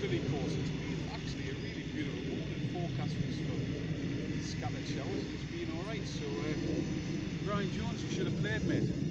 Scilly course. It's been actually a really beautiful morning. Forecast was for scattered showers. It's been alright. So, Brian Jones, you should have played, mate.